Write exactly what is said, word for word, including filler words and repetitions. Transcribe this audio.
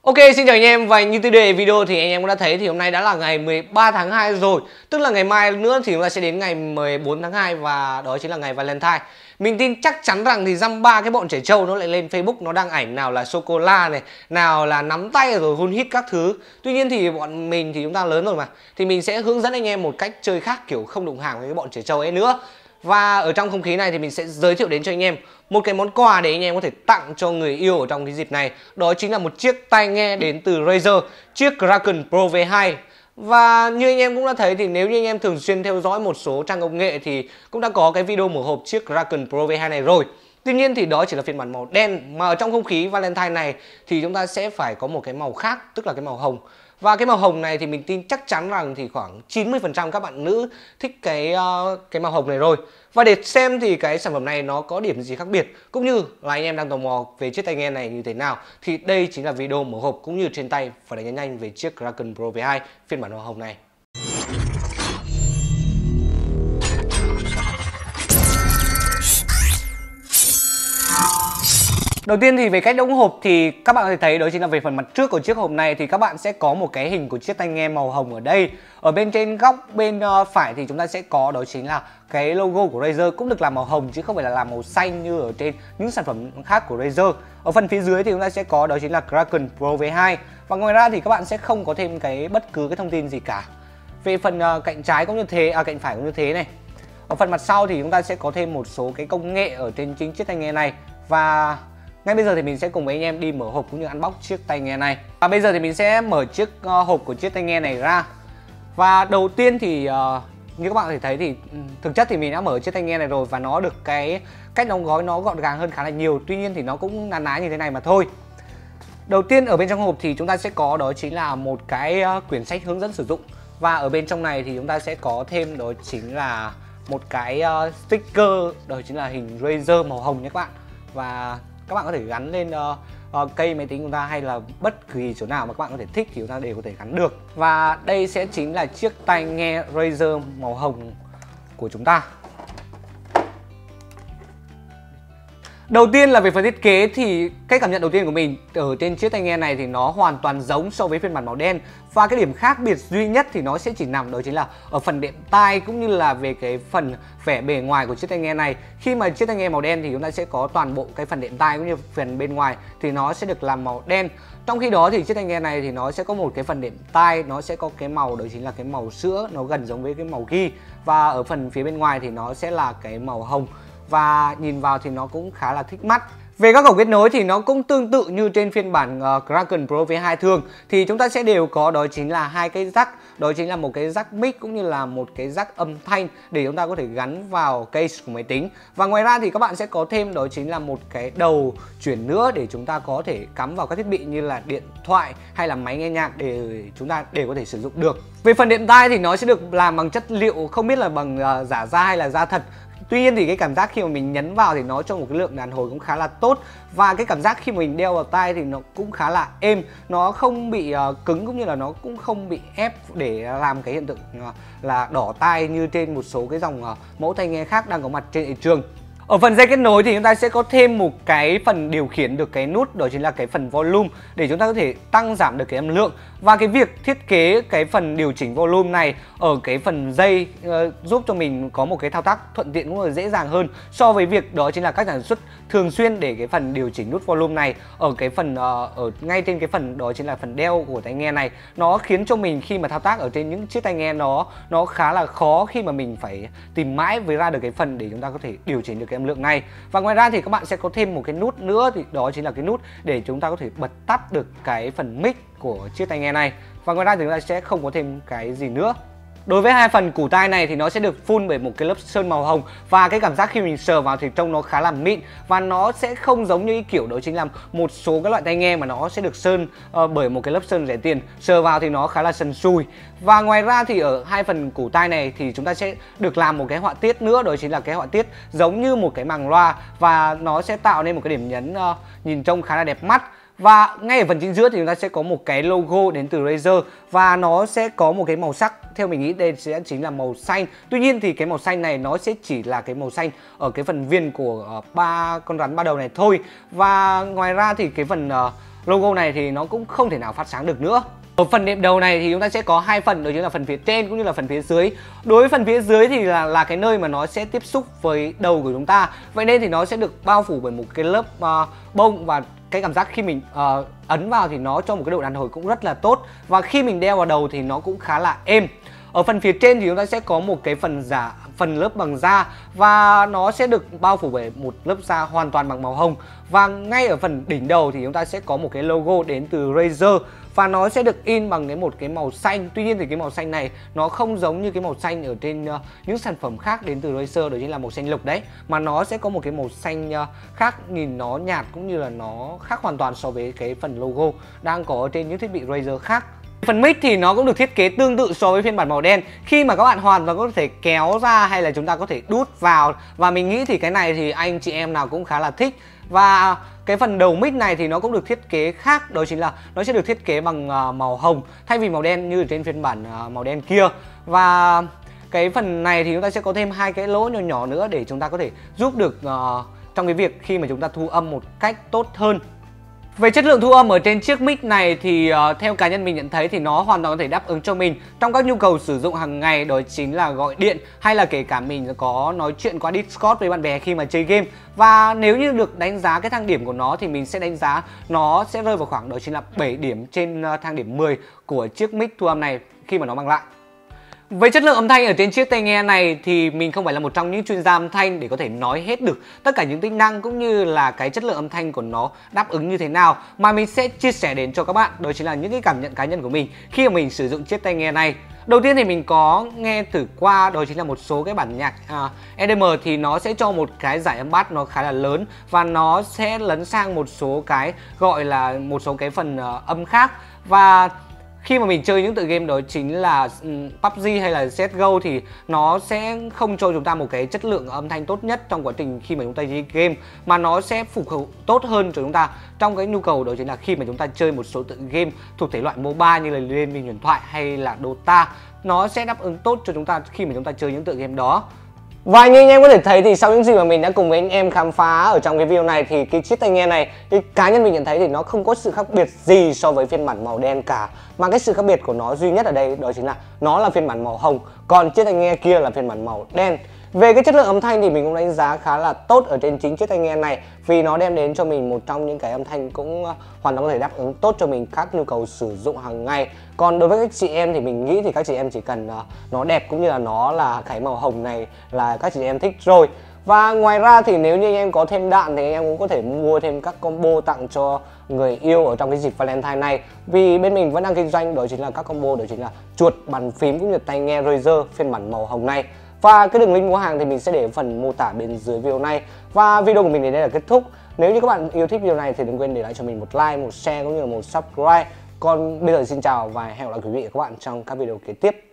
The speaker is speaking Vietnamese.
Ok, xin chào anh em, và như tiêu đề video thì anh em cũng đã thấy thì hôm nay đã là ngày mười ba tháng hai rồi. Tức là ngày mai nữa thì chúng ta sẽ đến ngày mười bốn tháng hai và đó chính là ngày Valentine. Mình tin chắc chắn rằng thì dăm ba cái bọn trẻ trâu nó lại lên Facebook, nó đăng ảnh nào là sô-cô-la này, nào là nắm tay rồi hôn hít các thứ. Tuy nhiên thì bọn mình thì chúng ta lớn rồi mà, thì mình sẽ hướng dẫn anh em một cách chơi khác, kiểu không đụng hàng với cái bọn trẻ trâu ấy nữa. Và ở trong không khí này thì mình sẽ giới thiệu đến cho anh em một cái món quà để anh em có thể tặng cho người yêu ở trong cái dịp này. Đó chính là một chiếc tai nghe đến từ Razer, chiếc Kraken Pro V hai. Và như anh em cũng đã thấy thì nếu như anh em thường xuyên theo dõi một số trang công nghệ thì cũng đã có cái video mở hộp chiếc Kraken Pro V hai này rồi. Tuy nhiên thì đó chỉ là phiên bản màu đen, mà ở trong không khí Valentine này thì chúng ta sẽ phải có một cái màu khác, tức là cái màu hồng. Và cái màu hồng này thì mình tin chắc chắn rằng thì khoảng chín mươi phần trăm các bạn nữ thích cái uh, cái màu hồng này rồi. Và để xem thì cái sản phẩm này nó có điểm gì khác biệt, cũng như là anh em đang tò mò về chiếc tai nghe này như thế nào, thì đây chính là video mở hộp cũng như trên tay và đánh giá nhanh về chiếc Kraken Pro V hai phiên bản màu hồng này. Đầu tiên thì về cách đóng hộp thì các bạn có thể thấy đó chính là về phần mặt trước của chiếc hộp này thì các bạn sẽ có một cái hình của chiếc tai nghe màu hồng ở đây. Ở bên trên góc bên phải thì chúng ta sẽ có đó chính là cái logo của Razer, cũng được làm màu hồng chứ không phải là làm màu xanh như ở trên những sản phẩm khác của Razer. Ở phần phía dưới thì chúng ta sẽ có đó chính là Kraken Pro V hai. Và ngoài ra thì các bạn sẽ không có thêm cái bất cứ cái thông tin gì cả. Về phần cạnh trái cũng như thế, à cạnh phải cũng như thế này. Ở phần mặt sau thì chúng ta sẽ có thêm một số cái công nghệ ở trên chính chiếc tai nghe này. Và ngay bây giờ thì mình sẽ cùng với anh em đi mở hộp cũng như unbox chiếc tai nghe này. Và bây giờ thì mình sẽ mở chiếc uh, hộp của chiếc tai nghe này ra. Và đầu tiên thì uh, như các bạn có thể thấy thì thực chất thì mình đã mở chiếc tai nghe này rồi, và nó được cái cách đóng gói nó gọn gàng hơn khá là nhiều. Tuy nhiên thì nó cũng na ná như thế này mà thôi. Đầu tiên ở bên trong hộp thì chúng ta sẽ có đó chính là một cái uh, quyển sách hướng dẫn sử dụng. Và ở bên trong này thì chúng ta sẽ có thêm đó chính là một cái uh, sticker, đó chính là hình Razer màu hồng nhé các bạn. Và các bạn có thể gắn lên uh, uh, cây máy tính của chúng ta, hay là bất kỳ chỗ nào mà các bạn có thể thích thì chúng ta đều có thể gắn được. Và đây sẽ chính là chiếc tai nghe Razer màu hồng của chúng ta. Đầu tiên là về phần thiết kế thì cái cảm nhận đầu tiên của mình ở trên chiếc tai nghe này thì nó hoàn toàn giống so với phiên bản màu đen. Và cái điểm khác biệt duy nhất thì nó sẽ chỉ nằm đó chính là ở phần đệm tai cũng như là về cái phần vẻ bề ngoài của chiếc tai nghe này. Khi mà chiếc tai nghe màu đen thì chúng ta sẽ có toàn bộ cái phần đệm tai cũng như phần bên ngoài thì nó sẽ được làm màu đen. Trong khi đó thì chiếc tai nghe này thì nó sẽ có một cái phần đệm tai, nó sẽ có cái màu đó chính là cái màu sữa, nó gần giống với cái màu ghi. Và ở phần phía bên ngoài thì nó sẽ là cái màu hồng. Và nhìn vào thì nó cũng khá là thích mắt. Về các cổng kết nối thì nó cũng tương tự như trên phiên bản uh, Kraken Pro V hai thường. Thì chúng ta sẽ đều có đó chính là hai cái jack. Đó chính là một cái jack mic cũng như là một cái jack âm thanh để chúng ta có thể gắn vào case của máy tính. Và ngoài ra thì các bạn sẽ có thêm đó chính là một cái đầu chuyển nữa để chúng ta có thể cắm vào các thiết bị như là điện thoại hay là máy nghe nhạc để chúng ta đều có thể sử dụng được. Về phần đệm tai thì nó sẽ được làm bằng chất liệu không biết là bằng uh, giả da hay là da thật. Tuy nhiên thì cái cảm giác khi mà mình nhấn vào thì nó cho một cái lượng đàn hồi cũng khá là tốt. Và cái cảm giác khi mà mình đeo vào tai thì nó cũng khá là êm. Nó không bị uh, cứng cũng như là nó cũng không bị ép để làm cái hiện tượng uh, là đỏ tai như trên một số cái dòng uh, mẫu tai nghe khác đang có mặt trên thị trường. Ở phần dây kết nối thì chúng ta sẽ có thêm một cái phần điều khiển được cái nút, đó chính là cái phần volume để chúng ta có thể tăng giảm được cái âm lượng. Và cái việc thiết kế cái phần điều chỉnh volume này ở cái phần dây uh, giúp cho mình có một cái thao tác thuận tiện cũng là dễ dàng hơn so với việc đó chính là các sản xuất thường xuyên để cái phần điều chỉnh nút volume này ở cái phần uh, ở ngay trên cái phần đó chính là phần đeo của tai nghe này. Nó khiến cho mình khi mà thao tác ở trên những chiếc tai nghe nó nó khá là khó khi mà mình phải tìm mãi với ra được cái phần để chúng ta có thể điều chỉnh được cái âm lượng này. Và ngoài ra thì các bạn sẽ có thêm một cái nút nữa, thì đó chính là cái nút để chúng ta có thể bật tắt được cái phần mic của chiếc tai nghe này. Và ngoài ra thì chúng ta sẽ không có thêm cái gì nữa. Đối với hai phần củ tai này thì nó sẽ được phun bởi một cái lớp sơn màu hồng. Và cái cảm giác khi mình sờ vào thì trông nó khá là mịn. Và nó sẽ không giống như cái kiểu đó chính là một số cái loại tai nghe mà nó sẽ được sơn uh, bởi một cái lớp sơn rẻ tiền. Sờ vào thì nó khá là sần sùi. Và ngoài ra thì ở hai phần củ tai này thì chúng ta sẽ được làm một cái họa tiết nữa. Đó chính là cái họa tiết giống như một cái màng loa. Và nó sẽ tạo nên một cái điểm nhấn uh, nhìn trông khá là đẹp mắt. Và ngay ở phần chính giữa thì chúng ta sẽ có một cái logo đến từ Razer. Và nó sẽ có một cái màu sắc, theo mình nghĩ đây sẽ chính là màu xanh. Tuy nhiên thì cái màu xanh này nó sẽ chỉ là cái màu xanh ở cái phần viên của ba con rắn ba đầu này thôi. Và ngoài ra thì cái phần uh, logo này thì nó cũng không thể nào phát sáng được nữa. Ở phần đệm đầu này thì chúng ta sẽ có hai phần, đó chính là phần phía trên cũng như là phần phía dưới. Đối với phần phía dưới thì là là cái nơi mà nó sẽ tiếp xúc với đầu của chúng ta. Vậy nên thì nó sẽ được bao phủ bởi một cái lớp uh, bông, và cái cảm giác khi mình uh, ấn vào thì nó cho một cái độ đàn hồi cũng rất là tốt. Và khi mình đeo vào đầu thì nó cũng khá là êm. Ở phần phía trên thì chúng ta sẽ có một cái phần giả phần lớp bằng da, và nó sẽ được bao phủ bởi một lớp da hoàn toàn bằng màu hồng. Và ngay ở phần đỉnh đầu thì chúng ta sẽ có một cái logo đến từ Razer, và nó sẽ được in bằng cái một cái màu xanh. Tuy nhiên thì cái màu xanh này nó không giống như cái màu xanh ở trên uh, những sản phẩm khác đến từ Razer, đó chính là màu xanh lục đấy, mà nó sẽ có một cái màu xanh uh, khác, nhìn nó nhạt cũng như là nó khác hoàn toàn so với cái phần logo đang có ở trên những thiết bị Razer khác. Phần mic thì nó cũng được thiết kế tương tự so với phiên bản màu đen, khi mà các bạn hoàn toàn có thể kéo ra hay là chúng ta có thể đút vào, và mình nghĩ thì cái này thì anh chị em nào cũng khá là thích. Và cái phần đầu mic này thì nó cũng được thiết kế khác, đó chính là nó sẽ được thiết kế bằng uh, màu hồng thay vì màu đen như ở trên phiên bản uh, màu đen kia. Và cái phần này thì chúng ta sẽ có thêm hai cái lỗ nhỏ nhỏ nữa để chúng ta có thể giúp được uh, trong cái việc khi mà chúng ta thu âm một cách tốt hơn. Về chất lượng thu âm ở trên chiếc mic này thì uh, theo cá nhân mình nhận thấy thì nó hoàn toàn có thể đáp ứng cho mình trong các nhu cầu sử dụng hàng ngày, đó chính là gọi điện hay là kể cả mình có nói chuyện qua Discord với bạn bè khi mà chơi game. Và nếu như được đánh giá cái thang điểm của nó thì mình sẽ đánh giá nó sẽ rơi vào khoảng đó chính là bảy điểm trên uh, thang điểm mười của chiếc mic thu âm này khi mà nó mang lại. Với chất lượng âm thanh ở trên chiếc tai nghe này thì mình không phải là một trong những chuyên gia âm thanh để có thể nói hết được tất cả những tính năng cũng như là cái chất lượng âm thanh của nó đáp ứng như thế nào, mà mình sẽ chia sẻ đến cho các bạn, đó chính là những cái cảm nhận cá nhân của mình khi mà mình sử dụng chiếc tai nghe này. Đầu tiên thì mình có nghe thử qua, đó chính là một số cái bản nhạc uh, e đê em thì nó sẽ cho một cái giải âm bass nó khá là lớn, và nó sẽ lấn sang một số cái gọi là một số cái phần uh, âm khác. Và khi mà mình chơi những tựa game đó chính là um, pê u bê giê hay là xê ét giê ô thì nó sẽ không cho chúng ta một cái chất lượng âm thanh tốt nhất trong quá trình khi mà chúng ta chơi game, mà nó sẽ phục vụ tốt hơn cho chúng ta trong cái nhu cầu đó chính là khi mà chúng ta chơi một số tựa game thuộc thể loại MOBA như là Liên Minh Huyền Thoại hay là Dota. Nó sẽ đáp ứng tốt cho chúng ta khi mà chúng ta chơi những tựa game đó. Và như anh em có thể thấy thì sau những gì mà mình đã cùng với anh em khám phá ở trong cái video này thì cái chiếc tai nghe này, cái cá nhân mình nhận thấy thì nó không có sự khác biệt gì so với phiên bản màu đen cả. Mà cái sự khác biệt của nó duy nhất ở đây đó chính là nó là phiên bản màu hồng, còn chiếc tai nghe kia là phiên bản màu đen. Về cái chất lượng âm thanh thì mình cũng đánh giá khá là tốt ở trên chính chiếc tai nghe này, vì nó đem đến cho mình một trong những cái âm thanh cũng hoàn toàn có thể đáp ứng tốt cho mình các nhu cầu sử dụng hàng ngày. Còn đối với các chị em thì mình nghĩ thì các chị em chỉ cần uh, nó đẹp cũng như là nó là cái màu hồng này là các chị em thích rồi. Và ngoài ra thì nếu như anh em có thêm đạn thì anh em cũng có thể mua thêm các combo tặng cho người yêu ở trong cái dịp Valentine này. Vì bên mình vẫn đang kinh doanh đó chính là các combo, đó chính là chuột, bàn phím cũng như tai nghe Razer phiên bản màu hồng này. Và cái đường link mua hàng thì mình sẽ để ở phần mô tả bên dưới video này. Và video của mình đến đây là kết thúc. Nếu như các bạn yêu thích video này thì đừng quên để lại cho mình một like, một share cũng như là một subscribe. Còn bây giờ xin chào và hẹn gặp lại quý vị và các bạn trong các video kế tiếp.